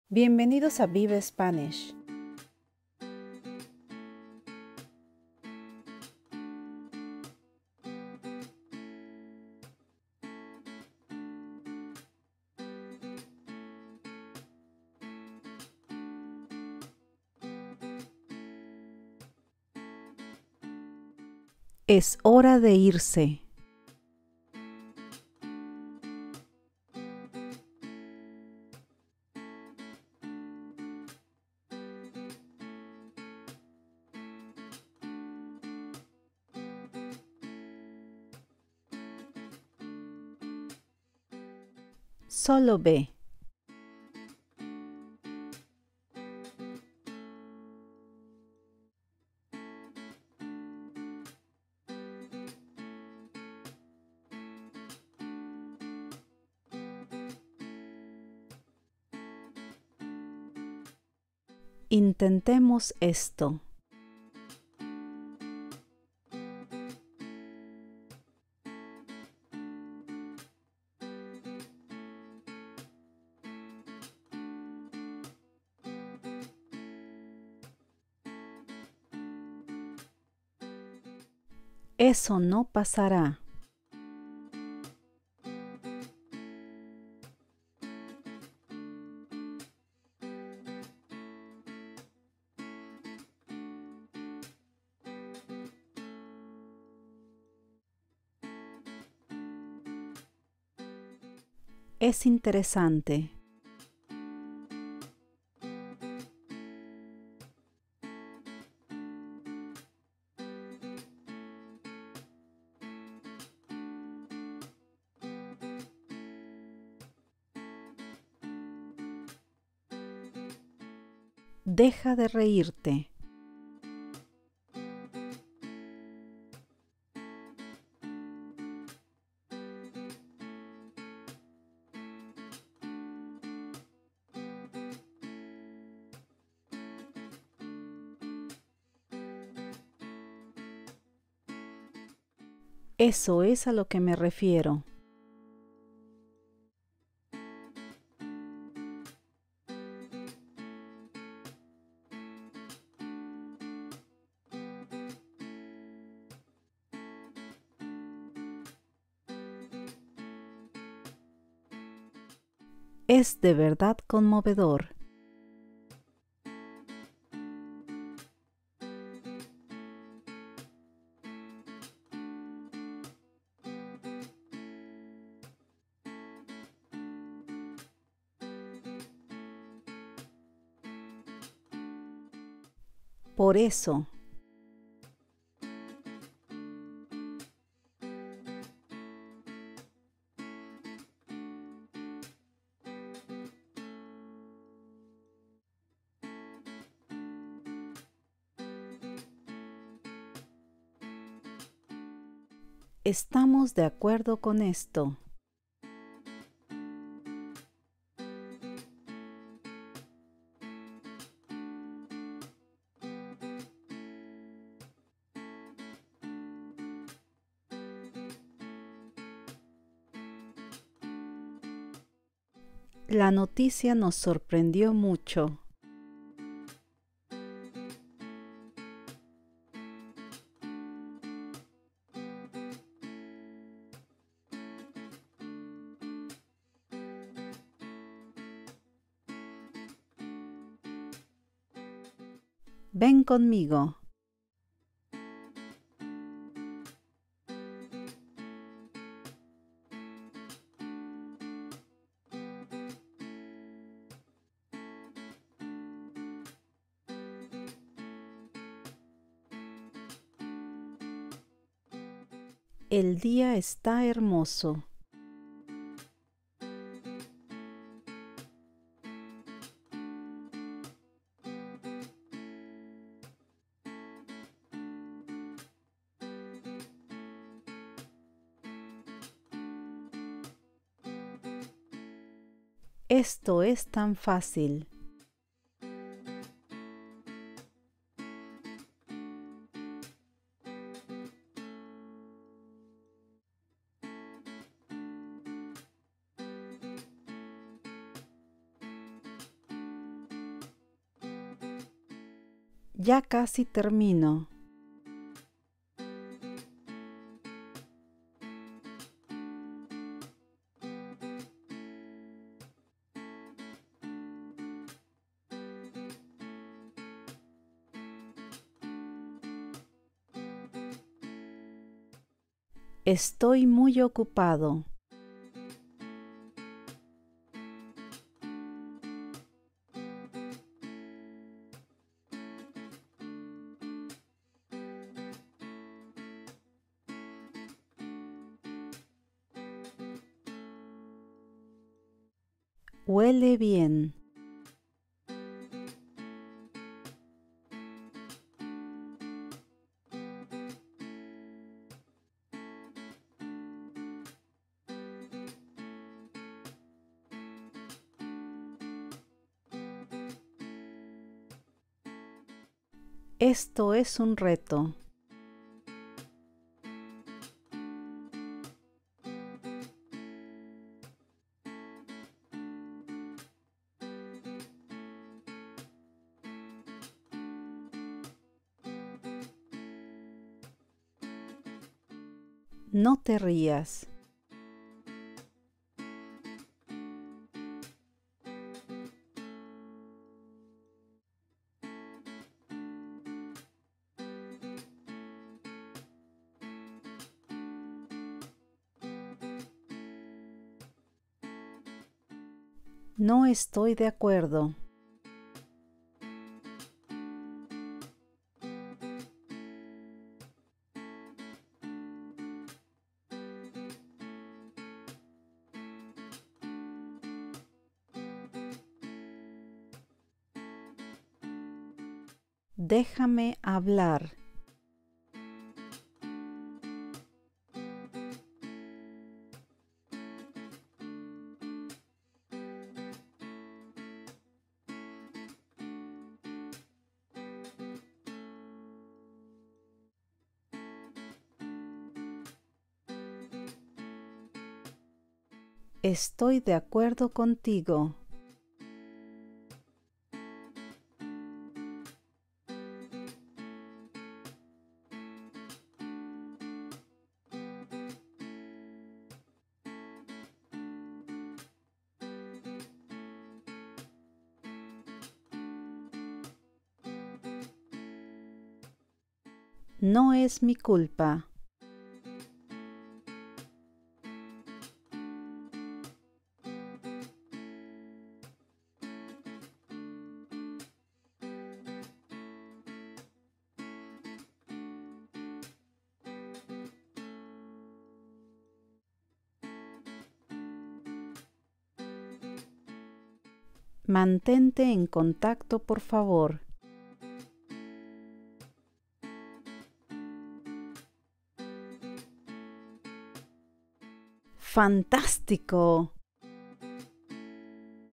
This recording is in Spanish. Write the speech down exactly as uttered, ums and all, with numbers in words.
Bienvenidos a Vive Spanish. Es hora de irse. Solo ve. Intentemos esto. Eso no pasará. Es interesante. Deja de reírte. Eso es a lo que me refiero. Es de verdad conmovedor. Por eso. Estamos de acuerdo con esto. La noticia nos sorprendió mucho. Ven conmigo. El día está hermoso. Esto es tan fácil. Ya casi termino. Estoy muy ocupado. Huele bien. Esto es un reto. No te rías. No estoy de acuerdo. Déjame hablar. Estoy de acuerdo contigo. No es mi culpa. Mantente en contacto, por favor. ¡Fantástico!